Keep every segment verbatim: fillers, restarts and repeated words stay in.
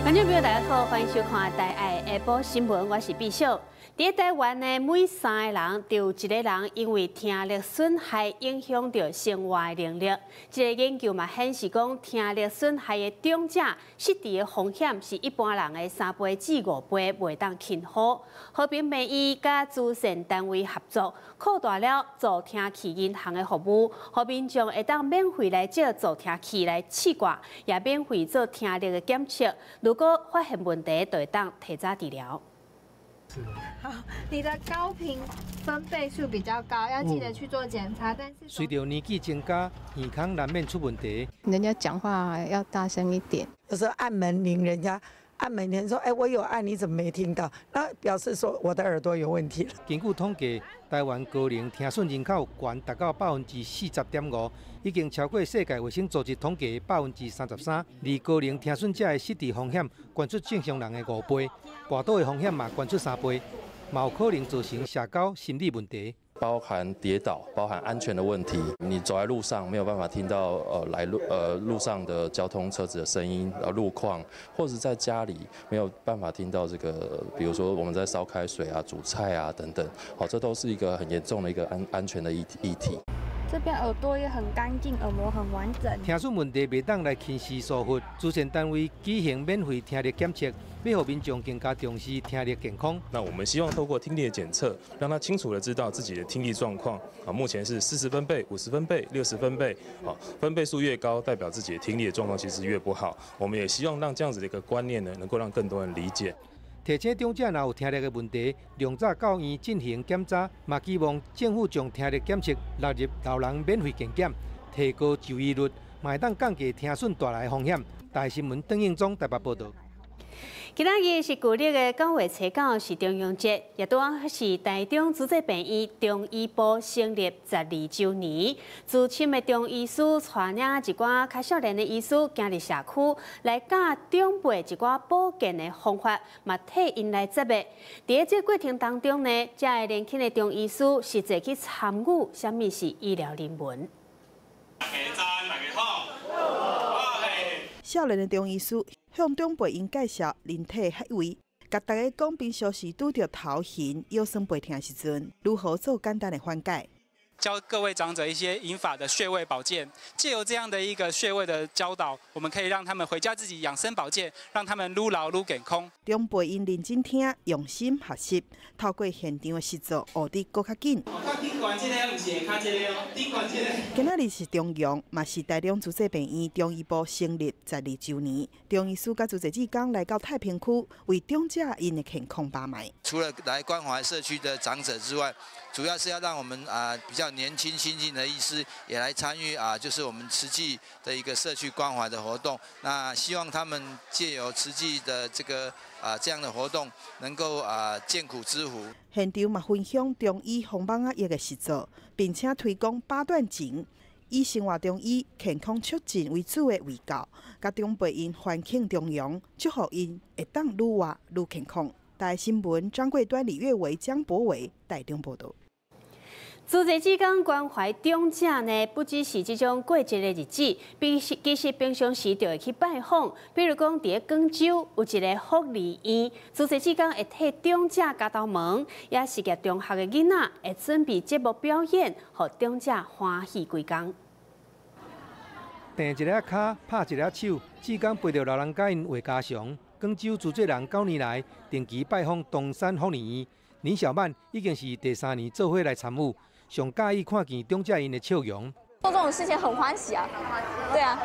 观众朋友，大家好，欢迎收看台爱下晡新闻，我是碧秀。在台湾呢，每三个人就有一个人因为听力损害影响到生活能力。这个研究嘛显示讲，听力损害的长者失智的风险是一般人的三倍至五倍袂当轻忽。和平名医甲慈善单位合作，扩大了助听器银行的服务，和民众会当免费来借助听器来试挂，也免费做听力的检测。如果发现问题，就会当提早治疗。 好，你的高频分贝数比较高，要记得去做检查。但是随着年纪增加，耳孔难免出问题。 人家讲话要大声一点， 有时候按门铃，人家按门铃说：“哎，我有按，你怎么没听到？”那表示说我的耳朵有问题了。 根据统计，台湾高龄听损人口悬达到百分之四十点五，已经超过世界卫生组织统计的百分之三十三。而高龄听损者的失智风险悬出正常人的五倍，跋倒的风险嘛悬出三倍，嘛有可能造成社交心理问题。 包含跌倒，包含安全的问题。你走在路上没有办法听到呃来路呃路上的交通车子的声音，呃路况，或者在家里没有办法听到这个，比如说我们在烧开水啊、煮菜啊等等，好，这都是一个很严重的一个安安全的议议题。 这边耳朵也很干净，耳膜很完整。 听损问题袂当来轻视疏忽，慈善单位举行免费听力检测，要让民众更加重视听力健康。 那我们希望透过听力的检测，让他清楚的知道自己的听力状况。啊，目前是四十分贝、五十分贝、六十分贝。啊，分贝数越高，代表自己的听力的状况其实越不好。我们也希望让这样子的一个观念呢，能够让更多人理解。 提醒长者若有听力的问题，量早到院进行检查，嘛希望政府将听力检测纳入老人免费健检，提高就医率，嘛会当降低听损带来的风险。台新闻邓应忠台北报道。 今仔日是旧历的九月初九，是中央节，也拄好是台中主治病院中医部成立十二周年。资深的中医师带领一寡较少年的医师行入社区，来教长辈一寡保健的方法，嘛替因来接的。伫这过程当中呢，这个年轻的中医师实际去参与什么是医疗人文。 大家早，大家好。 少年的中医师向长辈因介绍人体穴位，甲大家讲平常时拄着头晕、腰酸背痛时阵，如何做简单的缓解。 教各位长者一些银发的穴位保健，借由这样的一个穴位的教导，我们可以让他们回家自己养生保健，让他们愈老愈健康。 长辈因认真听、用心学习，透过现场的实作，学得更较紧。 较顶悬这个，唔是较这个哦，顶悬这个。 今仔日是中阳，嘛是台中主治病院中医部成立十二周年。中医师甲主治志工来到太平区，为长者因的健康把脉。 除了来关怀社区的长者之外，主要是要让我们啊、呃、比较年轻新进的医师也来参与啊，就是我们慈济的一个社区关怀的活动。那希望他们借由慈济的这个啊、呃、这样的活动，能够啊、呃、见苦知福。 现场嘛分享中医红斑压药的实作，并且推广八段锦，以生活中医健康促进为主的卫教，甲长辈因欢庆中阳，祝福因会当愈活愈健康。台新闻张贵端、李月维、江博伟台中报道。 主治志工关怀长者呢，不只是这种过节的日子，其实其实平常时就会去拜访。比如讲，伫广州有一个福利院，主治志工会替长者家头门，也是个中学的囡仔会准备节目表演，互长者欢喜规工。 垫一个脚，拍一个手，志工陪着老人家因话家常。广州主治人九年来定期拜访东山福利院，林小曼已经是第三年做伙来参与。 上介意看见长者因的笑容， 做这种事情很欢喜啊，对啊，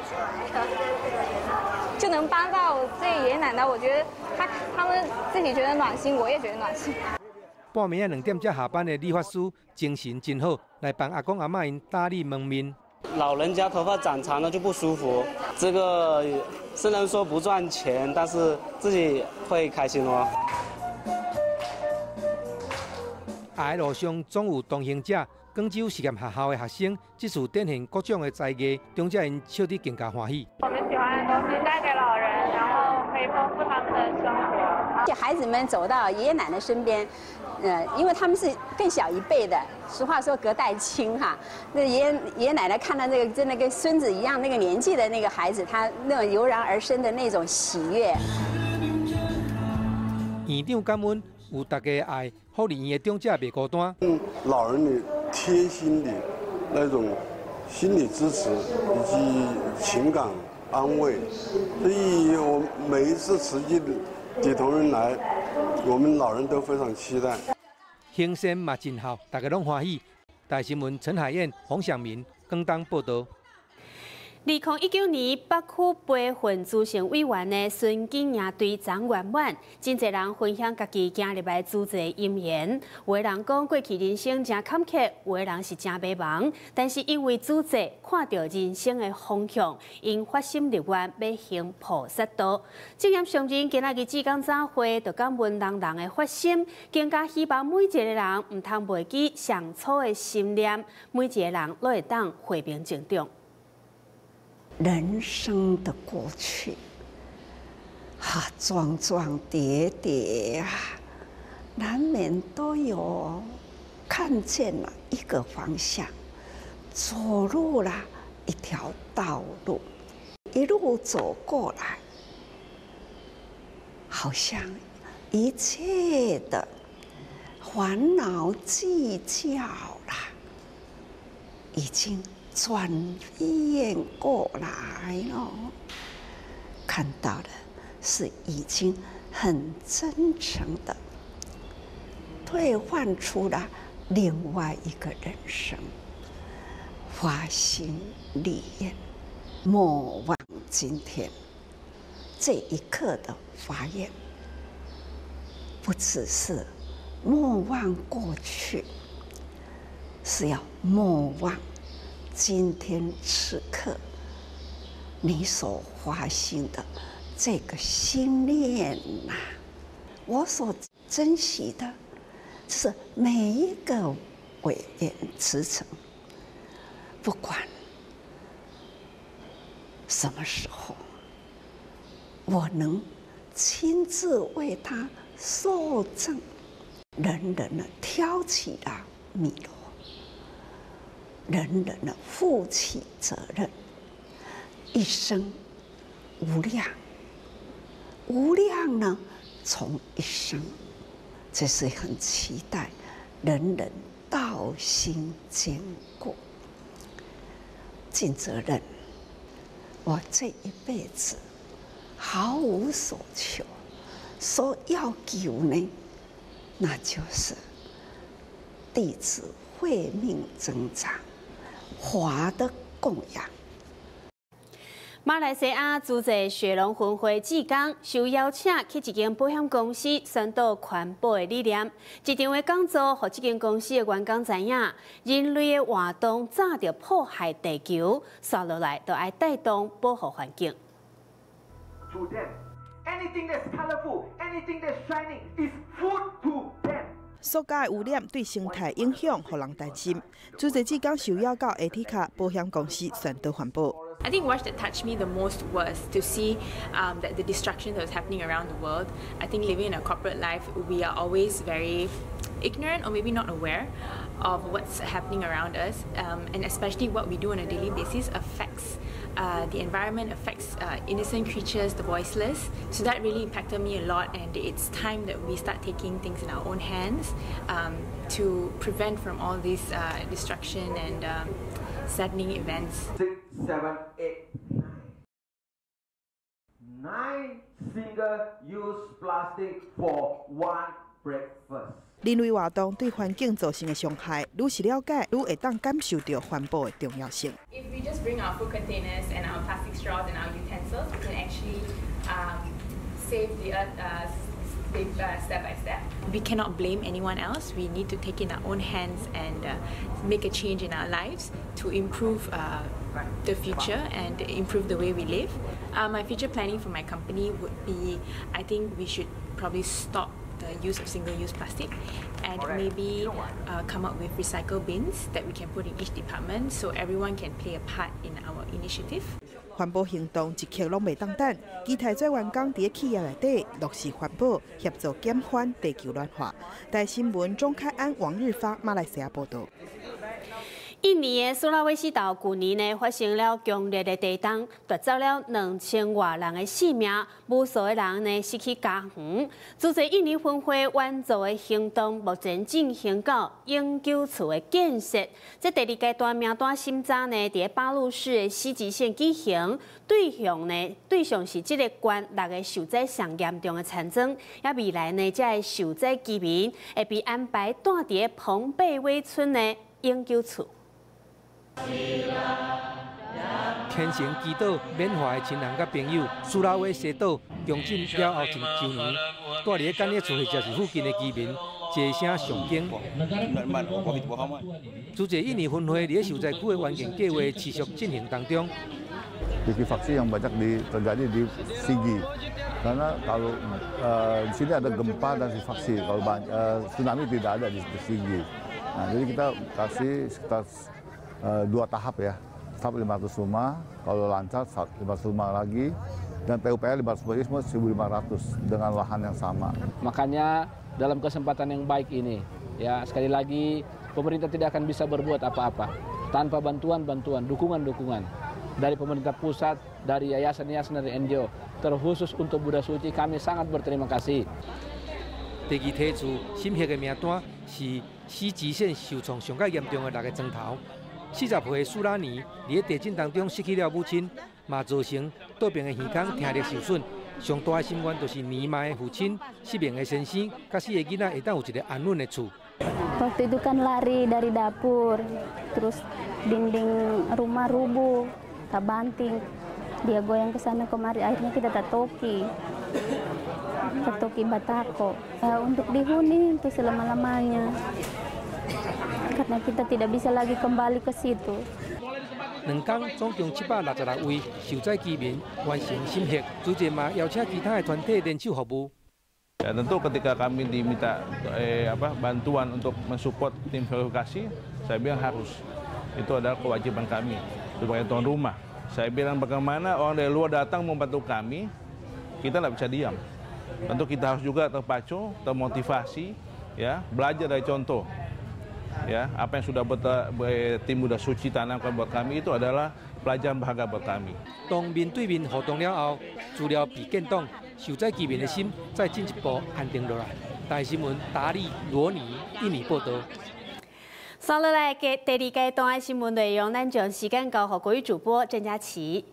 就能帮到这爷爷奶奶，我觉得他他们自己觉得暖心，我也觉得暖心。 半暝啊两点才下班的理发师精神真好，来帮阿公阿嬷因打理门面。 老人家头发长长了就不舒服，这个虽然说不赚钱，但是自己会开心哦。 下路上总有同行者，广州实验学校的学生，这次展现各种的才艺，长者因笑得更加欢喜。 我们喜欢的东西带给老人，然后可以丰富他们的生活。 孩子们走到爷爷奶奶身边，呃，因为他们是更小一辈的，俗话说隔代亲哈。那爷爷爷爷奶奶看到那个真的跟孙子一样那个年纪的那个孩子，他那种油然而生的那种喜悦。 院长感恩有大家的爱，福利院的长者袂孤单。 嗯，老人的贴心的那种心理支持以及情感安慰，所以我每一次慈济的同仁来，我们老人都非常期待。 行善嘛真好，大家拢欢喜。台新闻陈海燕、黄祥明广东报道。 二零一九年北区培训组成委员的孙景营对张圆满，真侪人分享家己走入来组织的因缘。有的人讲过去人生真坎坷，有的人是真迷茫，但是因为组织看到人生的方向，因发心立愿要行菩萨道。这样上人今仔日志工早会，就感恩人人的发心，更加希望每一个人唔通忘记上初的心念，每一个人都会当回明成长。 人生的过去，啊，桩桩叠叠啊，难免都有看见了一个方向，走入了一条道路，一路走过来，好像一切的烦恼计较啦，已经转变过来了，看到的是已经很真诚的兑换出了另外一个人生，发心立愿，莫忘今天。这一刻的发愿，不只是莫忘过去，是要莫忘今天此刻你所发心的这个心念呐、啊，我所珍惜的是每一个委员职称，不管什么时候，我能亲自为他受证，人人的挑起了弥勒。人人的负起责任，一生无量，无量呢，从一生，这是很期待人人道心坚固，尽责任。我这一辈子毫无所求，所要求呢，那就是弟子慧命增长。华的供养。 马来西亚组织雪龙分会志工受邀请去一间保险公司宣导环保的理念。这场的讲座，让这间公司的员工知影，人类的活动早就破坏地球，刷落来就要带动保护环境。 To them, anything that's colorful, anything that's shining is food to them. 塑胶的污染对生态影响，让人担心。主席志工受邀到艾提卡保险公司宣导环保。 I think what that touched me the most was to see um, that the destruction that was happening around the world. I think living in a corporate life, we are always very ignorant or maybe not aware of what's happening around us, um, and especially what we do on a daily basis affects uh, the environment, affects uh, innocent creatures, the voiceless. So that really impacted me a lot, and it's time that we start taking things in our own hands um, to prevent from all this uh, destruction and um, saddening events. Six, seven, eight, nine. Nine single-use plastic for one breakfast. 人类活动对环境造成的伤害，愈是了解，愈会当感受到环保的重要性。 If we just bring our food containers and our plastic straws and our utensils, we can actually um, save the earth uh, step by step. We cannot blame anyone else. We need to take it in our own hands and uh, make a change in our lives to improve uh, the future and improve the way we live. Uh, my future planning for my company would be, I think we should probably stop the use of single-use plastic and maybe uh, come up with recycle bins that we can put in each department so everyone can play a part in our initiative. 环保行动一刻拢袂当等，期待在员工伫企业内底落实环保，协助减缓地球暖化。台新闻钟开安、王日发，马来西亚报道。 印尼的苏拉威西岛去年呢发生了强烈的地震，夺走了两千外人的性命，无数的人呢失去家园。组织印尼分会援助的行动目前进行到永久厝的建设。这第二阶段名单审查呢，伫巴鲁市的西吉县举行，对象呢对象是这个县六个受灾上严重的惨庄，也未来呢，这个受灾居民会被安排住伫彭贝威村的永久厝。 虔诚祈祷缅怀的亲人甲朋友，苏拉威西岛强震了后一周年，住伫咧简约厝或者是附近的居民，齐声上敬。主持印尼分会伫受灾区的援建计划持续进行当中。 Likuifaksi yang banyak di, terjadi di Sigi, karena kalau uh, di sini ada gempa dan likuifaksi, kalau uh, tsunami tidak ada di, di Sigi. Nah, jadi kita kasih sekitar uh, dua tahap ya, tahap lima ratus rumah, kalau lancar lima ratus rumah lagi, dan P U P R lima ratus rumah, semua seribu lima ratus dengan lahan yang sama. Makanya dalam kesempatan yang baik ini, ya sekali lagi pemerintah tidak akan bisa berbuat apa-apa tanpa bantuan-bantuan, dukungan-dukungan. Dari pemerintah pusat, dari yayasan-yayasan, dari N G O, terkhusus untuk Buddha Suci, kami sangat berterima kasih. 第二提出审核的名单是西吉县受创上较严重的六个庄头，四十岁苏拉尼伫地震当中失去了母亲，嘛造成倒边的耳孔听力受损。上大的心愿就是年迈的父亲、失明的先生，甲四个囡仔会当有一个安稳的厝。 Waktu itu kan lari dari dapur, terus dinding rumah rubuh, tak banting, dia goyang ke sana kemari, akhirnya kita tatoki, tatoki batako. Ya, untuk dihuni itu selama-lamanya, karena kita tidak bisa lagi kembali ke situ. 两天总共七百六十六位受灾居民完成审核，主持嘛邀请其他的团体联手服务。 Ya, tentu ketika kami diminta eh, apa, bantuan untuk mensupport tim verifikasi, saya bilang harus. Itu adalah kewajiban kami sebagai tuan rumah. Saya bilang bagaimana orang dari luar datang membantu kami, kita tidak bisa diam. Tentu kita harus juga terpacu, termotivasi, ya, belajar dari contoh. Ya, apa yang sudah tim Buddha Suci tanamkan buat kami itu adalah pelajaran berharga buat kami. 当面对面互动了后，资料被建档。 受灾居民的心再进一步安定落来。台新闻达利罗尼印尼报道。 接落来嘅第二阶段的新闻内容，咱将时间交给国语主播郑佳琪。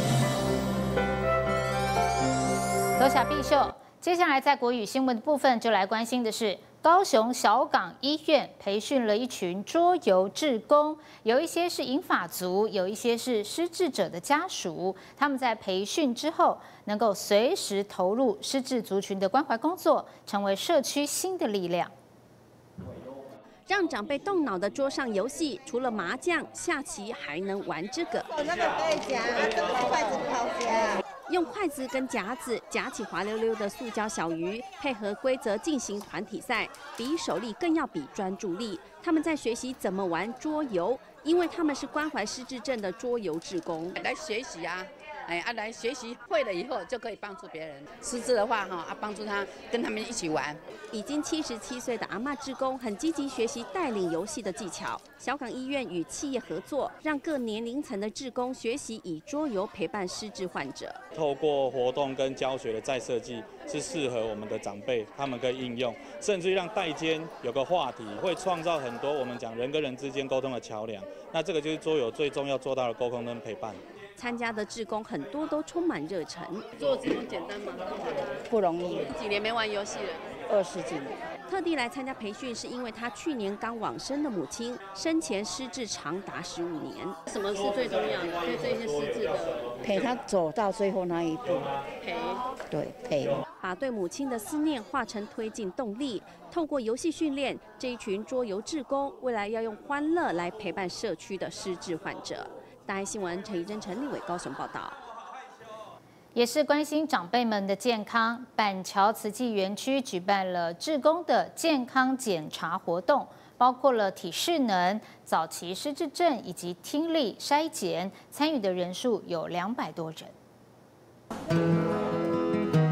多谢碧秀。接下来在国语新闻的部分，就来关心的是。 高雄小港医院培训了一群桌游志工，有一些是银发族，有一些是失智者的家属。他们在培训之后，能够随时投入失智族群的关怀工作，成为社区新的力量。 让长辈动脑的桌上游戏，除了麻将、下棋，还能玩这个。那个可以夹，这个是筷子不好夹。 用筷子跟夹子夹起滑溜溜的塑胶小鱼，配合规则进行团体赛，比手力更要比专注力。他们在学习怎么玩桌游，因为他们是关怀失智症的桌游志工。 来学习啊，哎啊，来学习会了以后就可以帮助别人。失智的话哈啊，帮助他跟他们一起玩。 已经七十七岁的阿嬷志工很积极学习带领游戏的技巧。小港医院与企业合作，让各年龄层的志工学习以桌游陪伴失智患者。 透过活动跟教学的再设计，是适合我们的长辈，他们可以应用，甚至让代间有个话题，会创造很多我们讲人跟人之间沟通的桥梁。那这个就是桌游最重要做到的沟通跟陪伴。 参加的志工很多都充满热忱。 做这么简单吗？ 不容易。 几年没玩游戏了？ 二十几年。 特地来参加培训，是因为他去年刚往生的母亲生前失智长达十五年。 什么是最重要的？对这些失智的， 陪他走到最后那一步。 陪， 对陪。把对母亲的思念化成推进动力，透过游戏训练，这一群桌游志工未来要用欢乐来陪伴社区的失智患者。大爱新闻陈怡贞、陈立伟高雄报道。 也是关心长辈们的健康，板桥慈济园区举办了志工的健康检查活动，包括了体适能、早期失智症以及听力筛检，参与的人数有两百多人。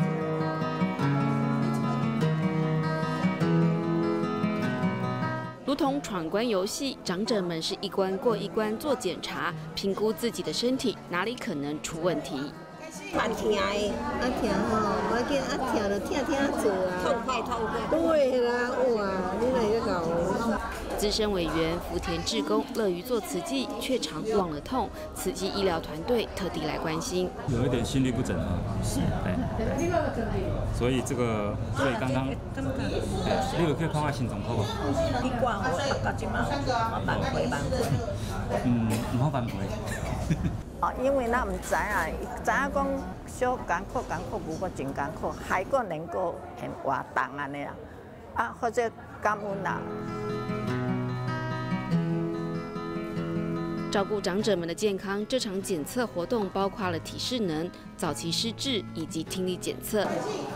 卢如同闯关游戏，长者们是一关过一关做检查，评估自己的身体哪里可能出问题。 蛮疼的，啊疼吼，我见啊疼就疼疼做啊，痛快痛快。对啦，哇，你来个搞。 资深委员福田志工乐于做慈济，却常忘了痛，慈济医疗团队特地来关心。 有一点心律不整啊，是，对。所以这个，所以刚刚，对，你有可以看看心脏好不好？ 你管我到今嘛，我挽回挽回。 嗯，唔好挽回。 哦，因为咱唔知啊，知影讲小艰苦艰苦，不过真艰苦，还个能够很活动安尼啊，啊，或者感恩啦。 照顾长者们的健康，这场检测活动包括了体适能、早期失智以及听力检测。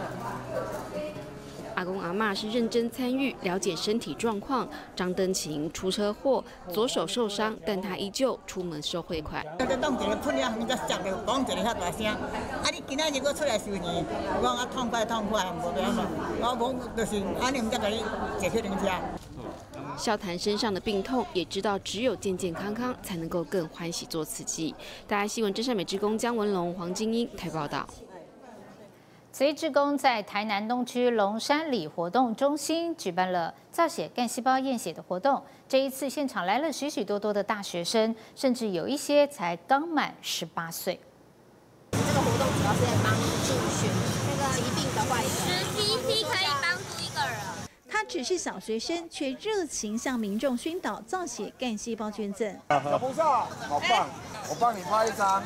阿公阿嬷是认真参与，了解身体状况。张登琴出车祸，左手受伤，但他依旧出门收汇款。 你当一个喷了，你才讲着讲一个遐大声，啊！你今仔日我出来收钱，我讲啊痛快痛快，无变嘛。我讲就是安尼，唔才甲你坐去停车。 笑谈身上的病痛，也知道只有健健康康才能够更欢喜做慈济。大爱新闻真善美志工江文龙、黄金英台报道。 慈济志工在台南东区龙山里活动中心举办了造血干细胞验血的活动。这一次现场来了许许多多的大学生，甚至有一些才刚满十八岁。 这个活动主要是在帮助血那个疾病的患者，十 C C 可以帮助一个人。 他只是小学生，却热情向民众宣导造血干细胞捐赠。 小菩萨，好棒！我帮你拍一张。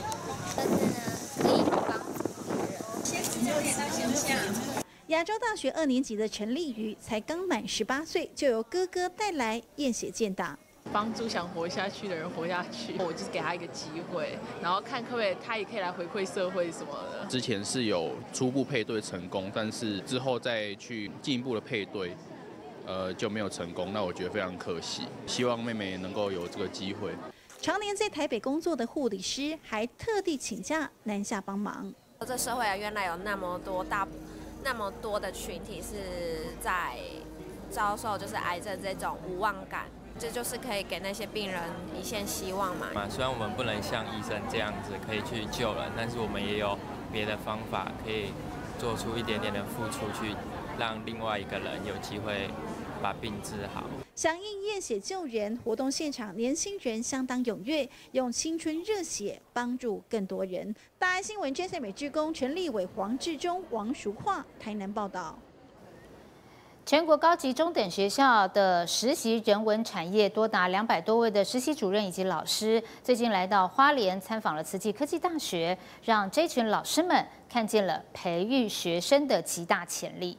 亚洲大学二年级的陈丽瑜才刚满十八岁，就由哥哥带来验血建档， 帮助想活下去的人活下去。我就是给他一个机会，然后看可不可以他也可以来回馈社会什么的。 之前是有初步配对成功，但是之后再去进一步的配对，呃就没有成功。那我觉得非常可惜，希望妹妹能够有这个机会。 常年在台北工作的护理师还特地请假南下帮忙。 这社会啊，原来有那么多大。那么多的群体是在遭受就是癌症这种无望感，这就是可以给那些病人一线希望嘛。 虽然我们不能像医生这样子可以去救人，但是我们也有别的方法可以做出一点点的付出，去让另外一个人有机会把病治好。 响应验血救人活动现场，年轻人相当踊跃，用青春热血帮助更多人。大爱新闻真善美志工陈立伟、黄志忠、王淑桦台南报道。 全国高级中等学校的实习人文产业多达两百多位的实习主任以及老师，最近来到花莲参访了慈济科技大学，让这群老师们看见了培育学生的极大潜力。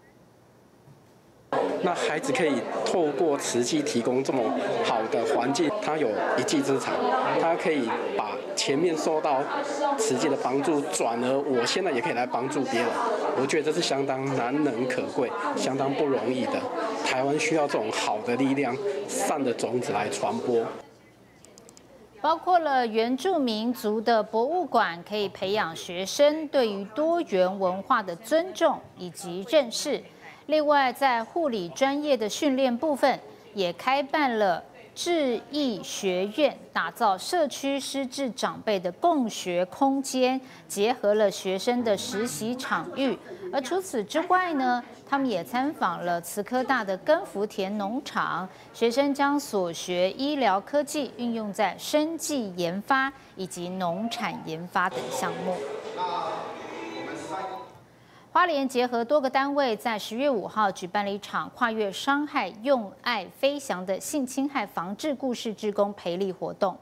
那孩子可以透过慈济提供这么好的环境，他有一技之长，他可以把前面受到慈济的帮助，转而我现在也可以来帮助别人。我觉得这是相当难能可贵、相当不容易的。台湾需要这种好的力量、善的种子来传播。 包括了原住民族的博物馆，可以培养学生对于多元文化的尊重以及认识。另外，在护理专业的训练部分，也开办了智艺学院，打造社区失智长辈的共学空间，结合了学生的实习场域。而除此之外呢，他们也参访了慈科大的根福田农场，学生将所学医疗科技运用在生技研发以及农产研发等项目。花莲结合多个单位，在十月五号举办了一场跨越伤害、用爱飞翔的性侵害防治故事志工培力活动。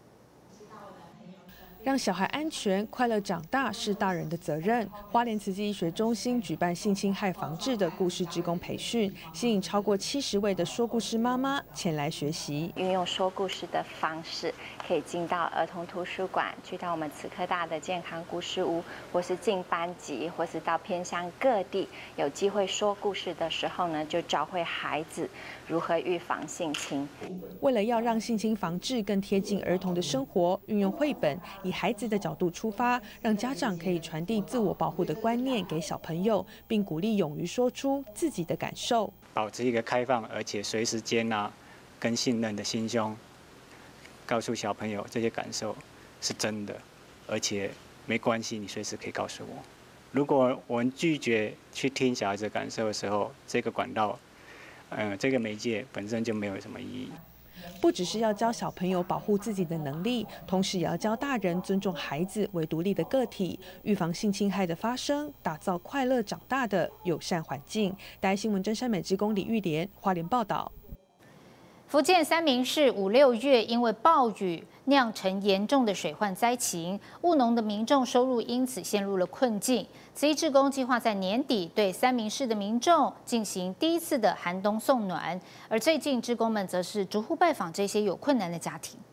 让小孩安全、快乐长大是大人的责任。花莲慈济医学中心举办性侵害防治的故事志工培训，吸引超过七十位的说故事妈妈前来学习。 运用说故事的方式，可以进到儿童图书馆，去到我们慈科大的健康故事屋，或是进班级，或是到偏乡各地，有机会说故事的时候呢，就教会孩子如何预防性侵。 为了要让性侵防治更贴近儿童的生活，运用绘本以孩子的角度出发，让家长可以传递自我保护的观念给小朋友，并鼓励勇于说出自己的感受， 保持一个开放而且随时接纳跟信任的心胸，告诉小朋友这些感受是真的，而且没关系，你随时可以告诉我。如果我们拒绝去听小孩子的感受的时候，这个管道，呃，这个媒介本身就没有什么意义。 不只是要教小朋友保护自己的能力，同时也要教大人尊重孩子为独立的个体，预防性侵害的发生，打造快乐长大的友善环境。台视新闻真善美职工李玉莲花莲报道。 福建三明市五六月因为暴雨酿成严重的水患灾情，务农的民众收入因此陷入了困境。慈济志工计划在年底对三明市的民众进行第一次的寒冬送暖，而最近志工们则是逐户拜访这些有困难的家庭。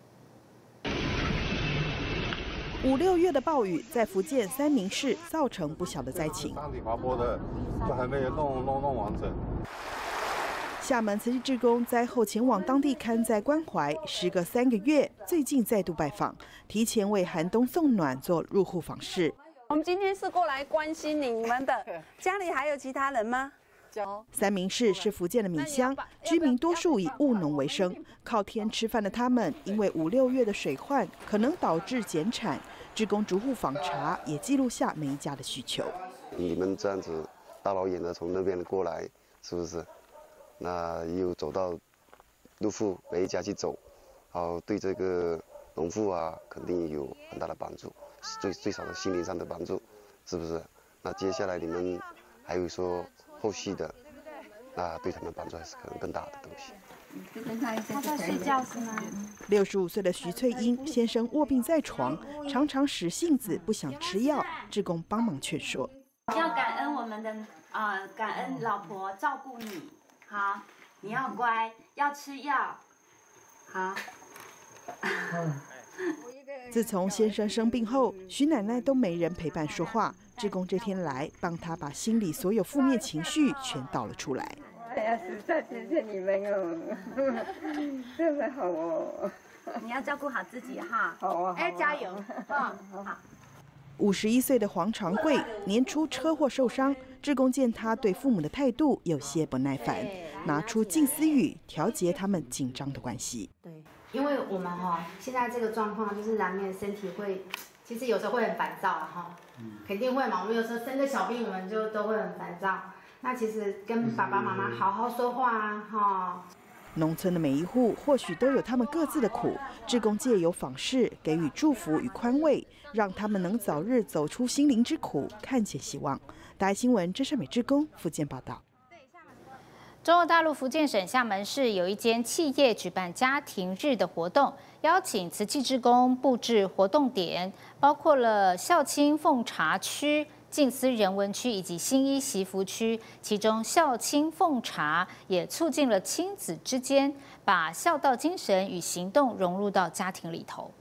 五六月的暴雨在福建三明市造成不小的灾情。 当地滑坡的就还没有弄弄弄完整。 厦门慈济志工灾后前往当地看灾关怀，时隔三个月，最近再度拜访，提前为寒冬送暖做入户访视。 我们今天是过来关心你们的，家里还有其他人吗？ 三明市是福建的闽乡，居民多数以务农为生，靠天吃饭的他们，因为五六月的水患可能导致减产，志工逐户访查，也记录下每一家的需求。 你们这样子大老远的从那边过来，是不是？那又走到入户每一家去走，然后对这个农户啊，肯定有很大的帮助，最最少的心灵上的帮助，是不是？那接下来你们还有说后续的，那对他们帮助还是可能更大的东西。 他在睡觉是吗？ 六十五岁的徐翠英先生卧病在床，常常使性子不想吃药，志工帮忙劝说。 要感恩我们的啊、呃，感恩老婆照顾你。好，你要乖，要吃药。好。 自从先生生病后，徐奶奶都没人陪伴说话。志工这天来，帮她把心里所有负面情绪全倒了出来。 哎呀，实在谢谢你们哦，真的好哦。你要照顾好自己哈。好啊。哎，加油！啊，好。 五十一岁的黄长贵年初车祸受伤，志工见他对父母的态度有些不耐烦，拿出静思语调节他们紧张的关系。 对，因为我们哈、哦、现在这个状况就是难免身体会，其实有时候会很烦躁哈，肯定会嘛。我们有时候生个小病，我们就都会很烦躁。那其实跟爸爸妈妈好好说话啊，哈。 农村的每一户或许都有他们各自的苦，志工借由访视给予祝福与宽慰，让他们能早日走出心灵之苦，看见希望。台新闻真善美志工福建报道。 中国大陆福建省厦门市有一间企业举办家庭日的活动，邀请慈济志工布置活动点，包括了孝亲奉茶区、静思人文区以及新衣习服区，其中孝亲奉茶也促进了亲子之间把孝道精神与行动融入到家庭里头。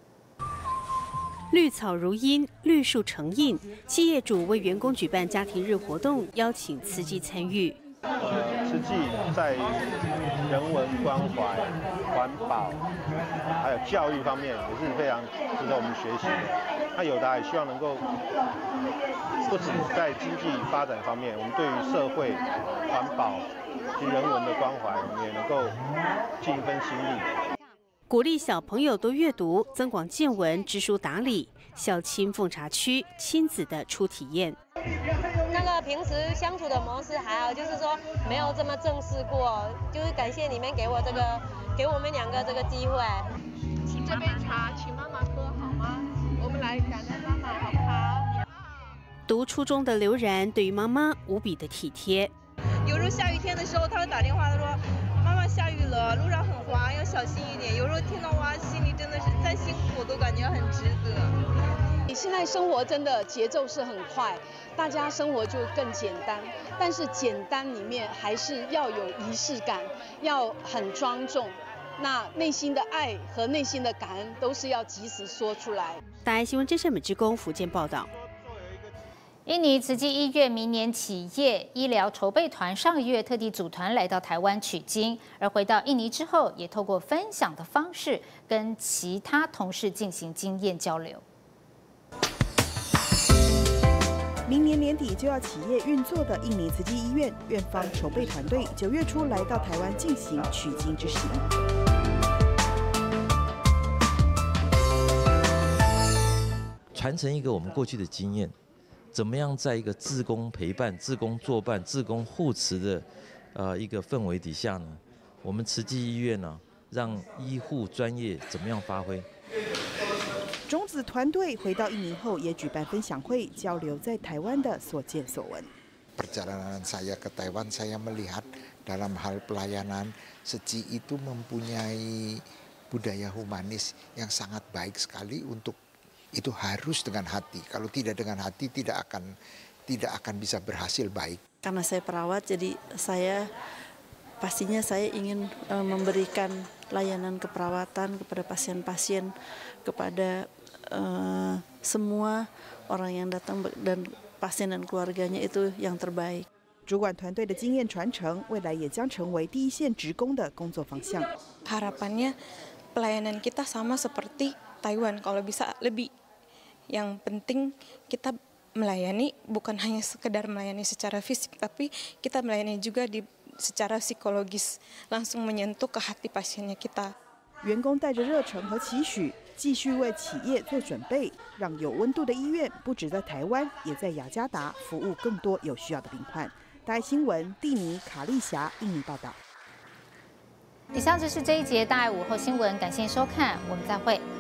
绿草如茵，绿树成荫。企业主为员工举办家庭日活动，邀请慈济参与。 慈济在人文关怀、环保还有教育方面也是非常值得我们学习的。那有的也希望能够不止在经济发展方面，我们对于社会、环保及人文的关怀，我们也能够尽一份心力。 鼓励小朋友多阅读，增广见闻，知书达理。孝亲奉茶区亲子的初体验。 那个平时相处的模式还好，就是说没有这么正式过，就是感谢你们给我这个，给我们两个这个机会。 请这杯茶，请妈妈喝好吗？我们来感恩妈妈，好不好？ 读初中的刘然对于妈妈无比的体贴。 有时候下雨天的时候，他会打电话，他说：“妈妈，下雨了，路上很滑，要小心一点。”有时候听到哇，心里真的是再辛苦都感觉很值得。 现在生活真的节奏是很快，大家生活就更简单，但是简单里面还是要有仪式感，要很庄重。那内心的爱和内心的感恩都是要及时说出来。 大爱新闻真善美之工福建报道。 印尼慈济医院明年企业医疗筹备团上个月特地组团来到台湾取经，而回到印尼之后，也透过分享的方式跟其他同事进行经验交流。 明年年底就要起业运作的印尼慈济医院，院方筹备团队九月初来到台湾进行取经之行。 传承一个我们过去的经验，怎么样在一个志工陪伴、志工作伴、志工护持的呃一个氛围底下呢？我们慈济医院呢、啊，让医护专业怎么样发挥？ 种子团队回到印尼后，也举办分享会，交流在台湾的所见所闻。 Perjalanan saya ke Taiwan, saya melihat dalam hal pelayanan Seci itu mempunyai budaya humanis yang sangat baik sekali untuk itu harus dengan hati. Kalau tidak dengan hati tidak akan tidak akan bisa berhasil baik. Karena saya perawat, jadi saya pastinya saya ingin uh, memberikan layanan keperawatan kepada pasien-pasien, kepada uh, semua orang yang datang dan pasien dan keluarganya itu yang terbaik. 主管团队的经验传承，未来也将成为第一线职工的工作方向。 Harapannya pelayanan kita sama seperti Taiwan, kalau bisa lebih. Yang penting kita melayani bukan hanya sekedar melayani secara fisik, tapi kita melayani juga di secara psikologis, langsung menyentuh ke hati pasiennya kita. 员工带着热忱和期许，继续为企业做准备，让有温度的医院不只在台湾，也在雅加达服务更多有需要的病患。大爱新闻，蒂尼卡丽霞印尼报道。 以上就是这一节大爱午后新闻，感谢收看，我们再会。